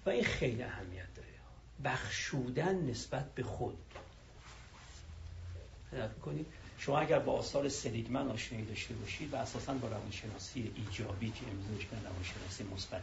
و این خیلی اهمیت داره. بخشودن نسبت به خود. نگاه کنید شما اگر با آثار سلیگمن آشنایی داشته باشید و اساساً با روانشناسی ایجابی که امروزش به روانشناسی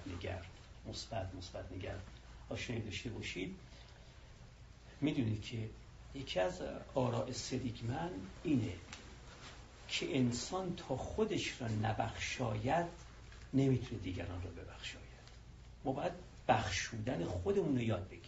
مثبت نگر آشنایی داشته باشید، میدونید که یکی از آراء سلیگمن اینه که انسان تا خودش را نبخشاید نمیتونه دیگران را ببخشاید. ما باید بخشودن خودمون رو یاد بگیریم.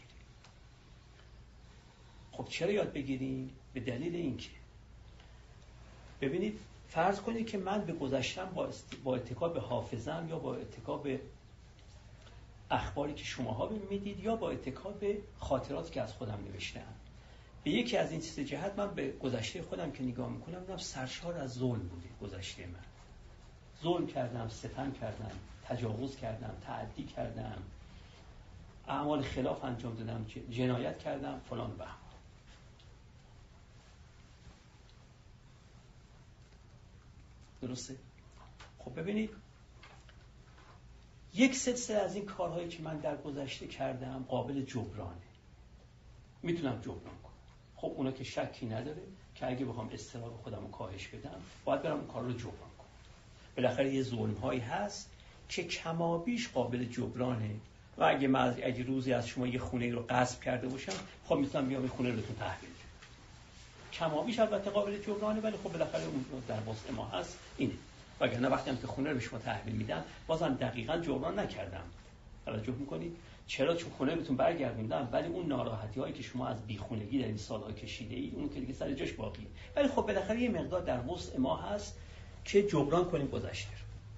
خب چرا یاد بگیریم؟ به دلیل اینکه ببینید فرض کنید که من به گذشتم با اتکا به حافظم یا با اتکا به اخباری که شماها میدید یا با اتکا به خاطراتی که از خودم نوشتم، به یکی از این سه جهت من به گذشته خودم که نگاه میکنم میبینم سرشار از ظلم بوده. گذشته من ظلم کردم، ستم کردم، تجاوز کردم، تعدی کردم، اعمال خلاف انجام دادم، جنایت کردم، فلان و بهمان. درسته؟ خب ببینید یک سلسله از این کارهایی که من در گذشته کردم قابل جبرانه، میتونم جبران کنم. خب اونا که شکی نداره که اگه بخوام اضطراب خودم رو کاهش بدم باید برم اون کار رو جبران کنم. بالاخره یه ظلم هایی هست که کمابیش قابل جبرانه و اگه روزی از شما یه خونه رو غصب کرده باشم، خب میتونم بیام این خونه رو تو تحویل بدم. کمابیش البته قابل جبرانه، ولی خب بالاخره اون در وسط ما هست اینه. وگرنه وقتی هم که خونه رو به شما تحویل میدم بازم دقیقاً جبران نکردم. توجه میکنید؟ چرا؟ چون خونه بهتون برگردوندم، ولی اون ناراحتی هایی که شما از بیخونگی در این سالها کشیده اید اون که دیگه سر جاش باقیه. ولی خب بالاخره یه مقدار در وسط ما هست که جبران کنیم گذشته.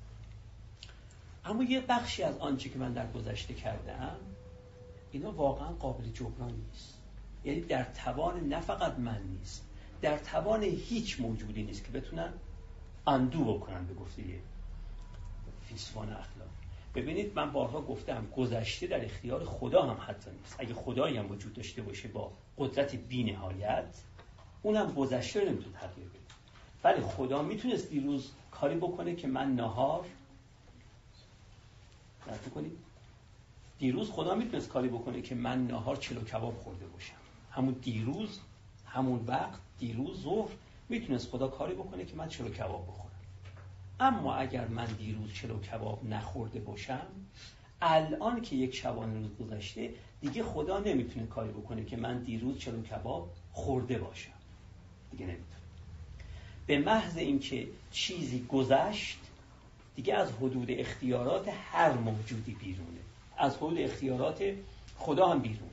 اما یه بخشی از آنچه که من در گذشته کردم اینا واقعا قابل جبران نیست. یعنی در توان نه فقط من نیست، در توان هیچ موجودی نیست که بتونن اندو بکنن به گفته فیلسوفان اخلاق. ببینید من بارها گفتم گذشته در اختیار خدا هم حتی نیست. اگه خدایی هم وجود داشته باشه با قدرت بی‌نهایت، اونم گذشته رو نمیتونه تغییر بده. ولی خدا میتونست دیروز کاری بکنه که من نهار دیروز خدا میتونست کاری بکنه که من نهار چلو کباب خورده باشم. همون دیروز، همون وقت، دیروز ظهر میتونست خدا کاری بکنه که من چلو کباب بخورم. اما اگر من دیروز چلو کباب نخورده باشم، الان که یک شبانه روز گذشته دیگه خدا نمیتونه کاری بکنه که من دیروز چلو کباب خورده باشم. دیگه نمیتونه. به محض اینکه چیزی گذشت دیگه از حدود اختیارات هر موجودی بیرونه، از حدود اختیارات خدا هم بیرونه.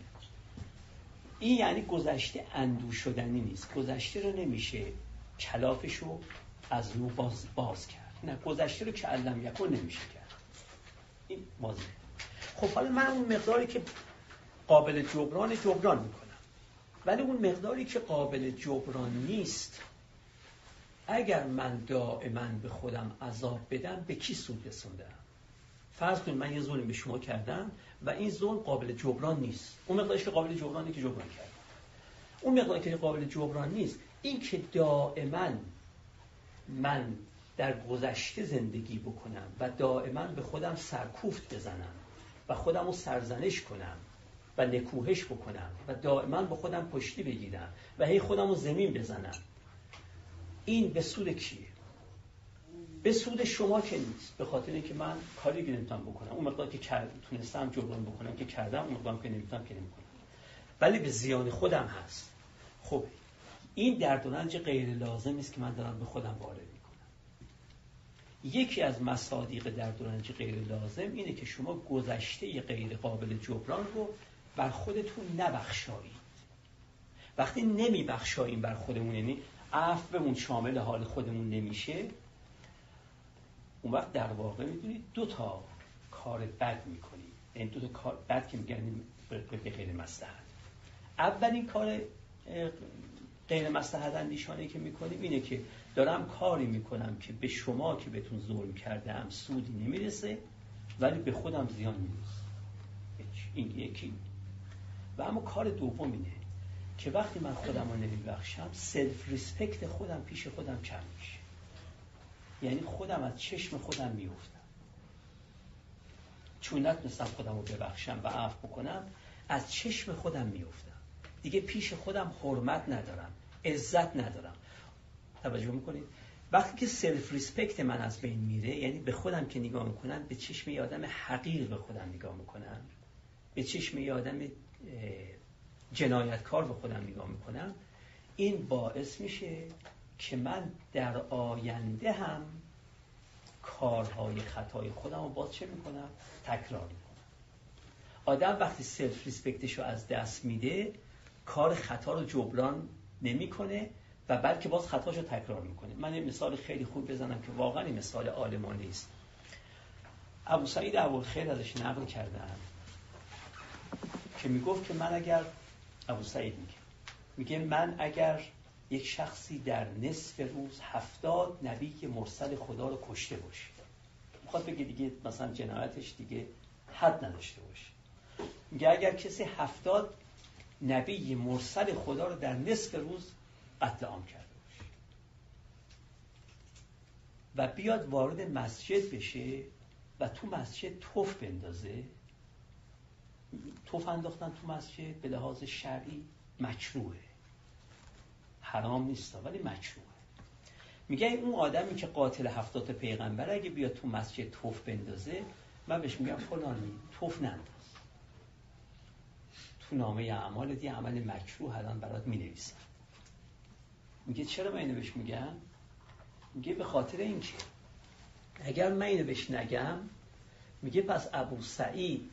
این یعنی گذشته اندو شدنی نیست. گذشته رو نمیشه کلافشو از نو باز کرد. نه، گذشته رو که علم یکن نمیشه کرد. این واضحه. خب حالا من اون مقداری که قابل جبران میکنم، ولی اون مقداری که قابل جبران نیست اگر من دائما به خودم عذاب بدم به کی سود رسوندم؟ فرض کنید من یه ظلم به شما کردم و این ظلم قابل جبران نیست. اون مقدارش که قابل جبرانه که جبران کردم. اون مقداری که قابل جبران نیست این که دائما من در گذشته زندگی بکنم و دائما به خودم سرکوفت بزنم و خودم رو سرزنش کنم و نکوهش بکنم و دائما به خودم پشتی بگیرم و هی خودم رو زمین بزنم، این به سود کیه؟ به سود شما که نیست. به خاطر اینکه من کاری که نمیتونم بکنم، اون مقدار که تونستم جبران بکنم که کردم، اون مقدار که نمیتونم که نمیکنم، ولی به زیان خودم هست. خب این درد و رنج غیر لازم است که من دارم به خودم وارد میکنم. یکی از مصادیق درد و رنج غیر لازم اینه که شما گذشته غیر قابل جبران رو بر خودتون نبخشایید. وقتی نمیبخشاییم بر خودمون، یعنی عفومون شامل حال خودمون نمیشه، اون وقت در واقع میدونید دو تا کار بد میکنید. این دو تا کار بد که میگن به غیر مصلحت. اولین کار غیر مصلحت اندیشانه که میکنیم اینه که دارم کاری میکنم که به شما که بهتون ظلم کردم سودی نمیرسه ولی به خودم زیان میرسه. این یکی. و اما کار دوم اینه که وقتی من خودم رو نمیبخشم سلف ریسپکت خودم پیش خودم کم میشه. یعنی خودم از چشم خودم میافتم. چون نتونستم خودم رو ببخشم و عفو بکنم، از چشم خودم میافتم. دیگه پیش خودم حرمت ندارم، عزت ندارم. توجه میکنید؟ وقتی که سلف ریسپکت من از بین میره، یعنی به خودم که نگاه میکنم، به چشم یه آدم حقیر به خودم نگاه میکنم، به چشم یه آدم جنایتکار به خودم نگاه میکنم، این باعث میشه که من در آینده هم کارهای خطای خودم رو باز چه میکنم؟ تکرار میکنم. آدم وقتی سلف ریسپکتش رو از دست میده، کار خطا رو جبران نمیکنه و بلکه باز خطاش رو تکرار میکنه. من یه مثال خیلی خوب بزنم که واقعا این مثال عالمانه است. ابو سعید ابوالخیر ازش نقل کردن که میگفت که من اگر، ابو سعید میگه من اگر یک شخصی در نصف روز 70 نبی مرسل خدا رو کشته باشه، میخواد بگه دیگه مثلا جنایتش دیگه حد نداشته باشه، میگه اگر کسی 70 نبی مرسل خدا رو در نصف روز قتل عام کرده باشه و بیاد وارد مسجد بشه و تو مسجد توف بندازه، توف انداختن تو مسجد به لحاظ شرعی مکروهه، حرام نیست ولی مکروهه. میگه اون آدمی که قاتل 70 پیغمبر اگه بیاد تو مسجد توف بندازه، من بهش میگم فلانی توف ننداز، تو نامه اعمال دی عمل مکروه الان برات مینویسم. میگه چرا من اینو بهش میگم؟ میگه به خاطر اینکه اگر من اینو بهش نگم، میگه پس ابو سعید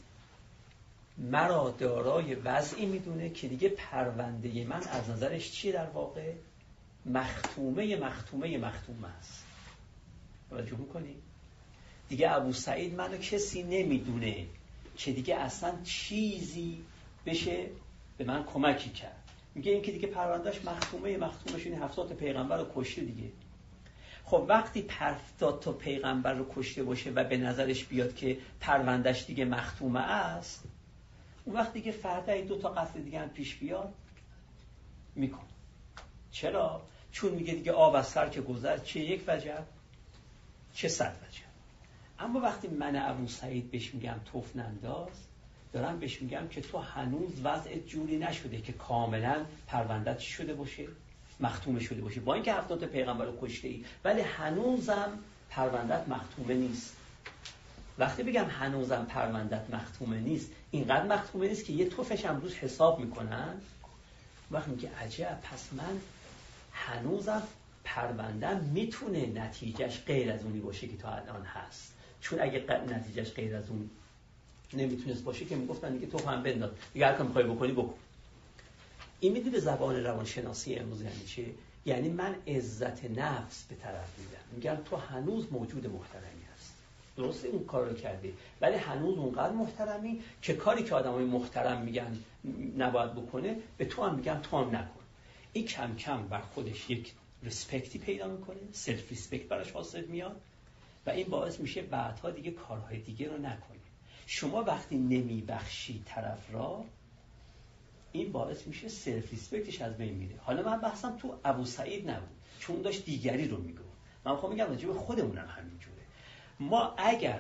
مرا دارای وضعی میدونه که دیگه پرونده من از نظرش چیه؟ در واقع مختومه است. توجه میکنی؟ دیگه ابو سعید منو کسی نمیدونه که دیگه اصلا چیزی بشه به من کمکی کرد. میگه این که دیگه پروندهش مختومش این 70 پیغمبر رو کشته دیگه. خب وقتی 70 تا پیغمبر رو کشته باشه و به نظرش بیاد که پروندهش دیگه مختومه است، اون وقت دیگه فردا 2 تا قتل دیگه هم پیش بیاد میکن. چرا؟ چون میگه دیگه آب از سر که گذشت، چه یک وجب چه 100 وجب. اما وقتی من ابو سعید بهش میگم توف ننداز، دارم بهش میگم که تو هنوز وضعت جوری نشده که کاملا پروندهت چی شده باشه؟ مختومه شده باشه. با اینکه 70 پیغمبر رو کشته ای، ولی هنوزم پروندهت مختومه نیست. وقتی بگم هنوزم پروندهت مختومه نیست، اینقدر مختومه نیست که یه توفش هم روش حساب میکنن. وقتی میگه عجب، پس من هنوزم پرونده‌ام میتونه نتیجهش غیر از اونی باشه که تا الان هست. چون اگه نتیجهش غیر از اون نمیتونست باشه که میگفتن دیگه تو هم بنداز، دیگه هر کاری می‌خوای بکنی بکن. این میدونی به زبان روانشناسی امروز یعنی چه؟ یعنی من عزت نفس به طرف میدم، میگم تو هنوز موجود محترمی هست، درسته اون کار رو کردی، ولی هنوز اونقدر محترمی که کاری که آدمای محترم میگن نباید بکنه، به تو هم میگم تو هم نکن. این کم کم بر خودش یک ریسپکتی پیدا میکنه، سلف ریسپکت براش حاصل میاد و این باعث میشه بعدها دیگه کارهای دیگه رو نکنه. شما وقتی نمیبخشی طرف را، این باعث میشه سلف ریسپکتش از بین میره. حالا من بحثم تو ابو سعید نبود، چون داشت دیگری رو میگه. من میخوام میگم راجع به خودمونم همینجوره. ما اگر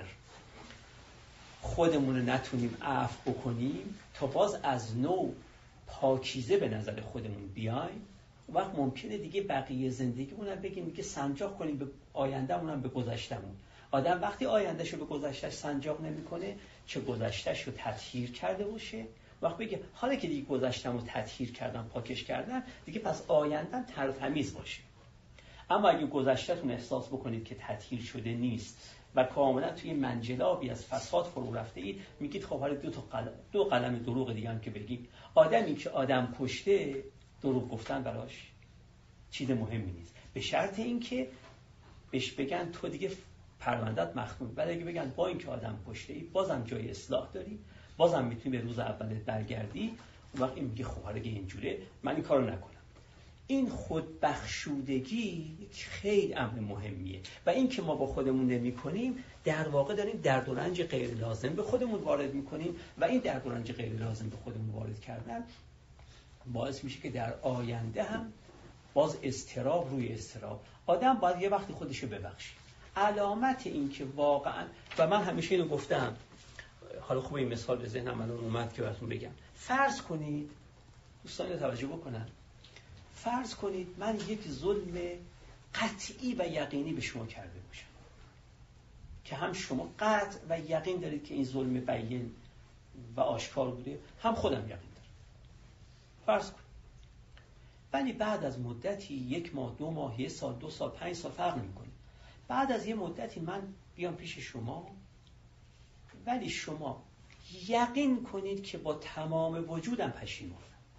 خودمون رو نتونیم عفو بکنیم تا باز از نو پاکیزه به نظر خودمون بیایم، اون وقت ممکنه دیگه بقیه زندگیمون هم بگیم دیگه سنجاق کنیم به آیندهمون هم به گذشتمون. آدم وقتی آیندهشو به گذشتهش سنجاق نمیکنه، چه گذشتهشو تطهیر کرده باشه، وقت بگه حالا که دیگه گذشتمو تطهیر کردم، پاکش کردم، دیگه پس آیندهم تر و تمیز باشه. اما اگه گذشتهتون احساس بکنید که تطهیر شده نیست و کاملا توی منجلابی از فساد فرو رفته اید، میگید خب حالا دو قلم دروغ دیگه هم که بگیم. آدمی که آدم کشته، دروغ گفتن براش چیز مهمی نیست، به شرط اینکه بهش بگن تو دیگه پروندهت مختوم. ولی اگه بگن با اینکه آدم کشته ای بازم جای اصلاح داری، بازم میتونی به روز اولت برگردی، اون وقت این میگه خب حالا این جوره من این کارو نکنم. این خودبخشودگی خیلی امر مهمیه و این که ما با خودمون نمی‌کنیم، در واقع داریم درد و رنج غیر لازم به خودمون وارد می‌کنیم و این درد و رنج غیر لازم به خودمون وارد کردن باعث میشه که در آینده هم باز اضطراب روی اضطراب. آدم باید یه وقتی خودشو ببخشه. علامت این که واقعا، و من همیشه اینو گفتم، حالا خوب این مثال به ذهنم الان اومد که براتون بگم. فرض کنید دوستان توجه بکنن، فرض کنید من یک ظلم قطعی و یقینی به شما کرده باشم که هم شما قطع و یقین دارید که این ظلم بیان و آشکار بوده، هم خودم یقین دارم. فرض کنید. ولی بعد از مدتی 1 ماه 2 ماه 1 سال 2 سال 5 سال فرق نمی‌کنه، بعد از یه مدتی من بیام پیش شما، ولی شما یقین کنید که با تمام وجودم پشیمانم.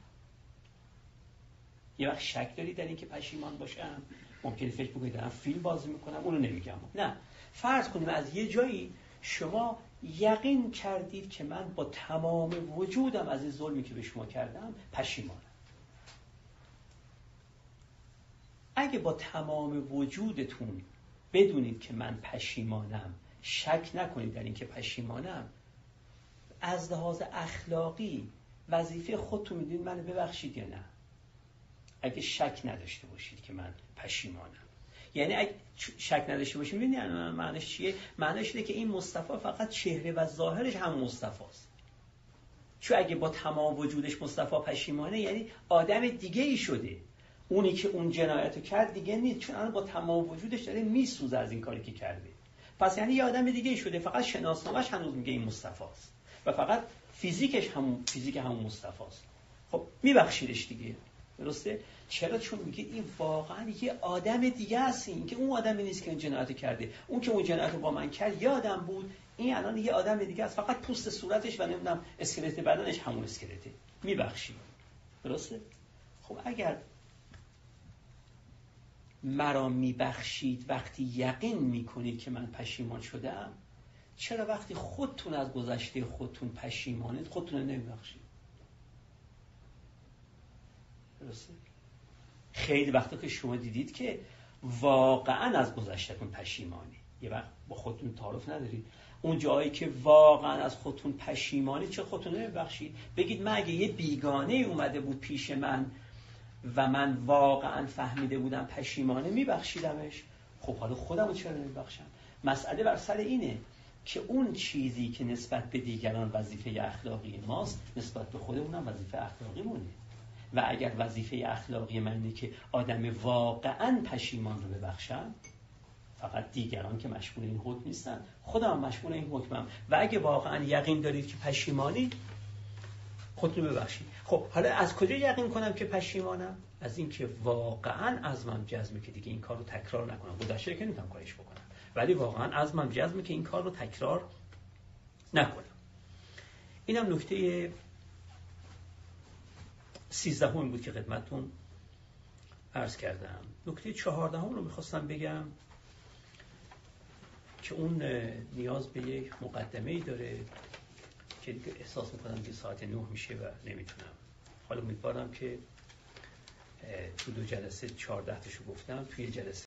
یه وقت شک دارید در این که پشیمان باشم، ممکنه فکر بکنید دارم فیلم بازی میکنم، اونو نمیگم. نه، فرض کنیم از یه جایی شما یقین کردید که من با تمام وجودم از این ظلمی که به شما کردم پشیمانم. اگه با تمام وجودتون بدونید که من پشیمانم، شک نکنید در این که پشیمانم، از لحاظ اخلاقی وظیفه خودتون میدونید منو ببخشید یا نه. اگه شک نداشته باشید که من پشیمانم، یعنی اگه شک نداشته باشید، میدونید معنیش چیه؟ معنیش اینه که این مصطفی فقط چهره و ظاهرش هم مصطفی است. چون اگه با تمام وجودش مصطفی پشیمانه، یعنی آدم دیگه ای شده. اونی که اون جنایتو کرد دیگه نیست، چون الان با تمام وجودش داره میسوزه از این کاری که کرده. پس یعنی یه آدم دیگه ای شده، فقط شناسنامه‌اش هنوز میگه این مصطفی است و فقط فیزیک همون مصطفی است. خب میبخشیدش دیگه، درسته؟ چرا؟ چون میگه این واقعا یه آدم دیگه است، این که اون آدمی نیست که اون جنایتو کرده. اون که اون جنایتو با من کرد یه آدم بود، این الان یه آدم دیگه است، فقط پوست صورتش و نمیدونم اسکلت بدنش همون اسکلته. میبخشید، درسته؟ خب اگر مرا میبخشید وقتی یقین میکنید که من پشیمان شدم، چرا وقتی خودتون از گذشته خودتون پشیمانید خودتون رو نمیبخشید؟ درسته؟ خیلی وقتا که شما دیدید که واقعا از گذشتهتون پشیمانی، یه وقت با خودتون تعارف ندارید، اون جایی که واقعا از خودتون پشیمانی چه خودتون نمیبخشید؟ بگید من اگه یه بیگانه اومده بود پیش من و من واقعا فهمیده بودم پشیمانه، میبخشیدمش. خب حالا خودم رو چرا نمیبخشم؟ مسئله بر سر اینه که اون چیزی که نسبت به دیگران وظیفه اخلاقی ماست، نسبت به خودمونم وظیفه اخلاقی مونه. و اگر وظیفه اخلاقی من اینه که آدم واقعا پشیمان رو ببخشم، فقط دیگران که مشمول این حکم نیستن، خودم مشمول این حکمم. و اگه واقعا یقین دارید که پشیمانی، خودتون ببخشید. خب حالا از کجا یقین کنم که پشیمانم؟ از این که واقعا عزمم جزمه که دیگه این کار رو تکرار نکنم. گذشته که نمیتونم کارش بکنم، ولی واقعا عزمم جزمه که این کار رو تکرار نکنم. اینم نکته 13 بود که خدمتتون عرض کردم. نکته 14 رو میخواستم بگم که اون نیاز به یک مقدمه‌ای داره که دیگه احساس میکنم که ساعت 9 میشه و نمیتونم. حالا امیدوارم که تو 2 جلسه 14 تاشو گفتم، توی جلسه